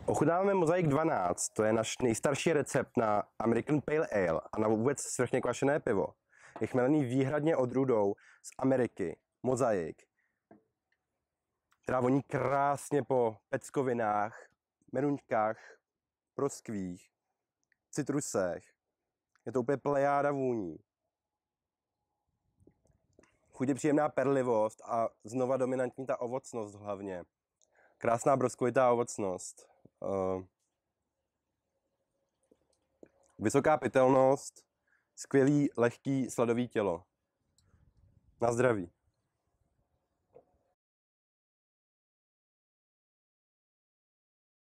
Ochutnáváme Mozaik 12, to je náš nejstarší recept na American Pale Ale a na vůbec svrchně kvašené pivo. Je chmelený výhradně odrůdou z Ameriky, Mozaik, která voní krásně po peckovinách, meruňkách, proskvích, citrusech. Je to úplně plejáda vůní. Chuť je příjemná perlivost a znova dominantní ta ovocnost hlavně. Krásná broskovitá ovocnost. Vysoká pitelnost, skvělý, lehký, sladový tělo. Na zdraví.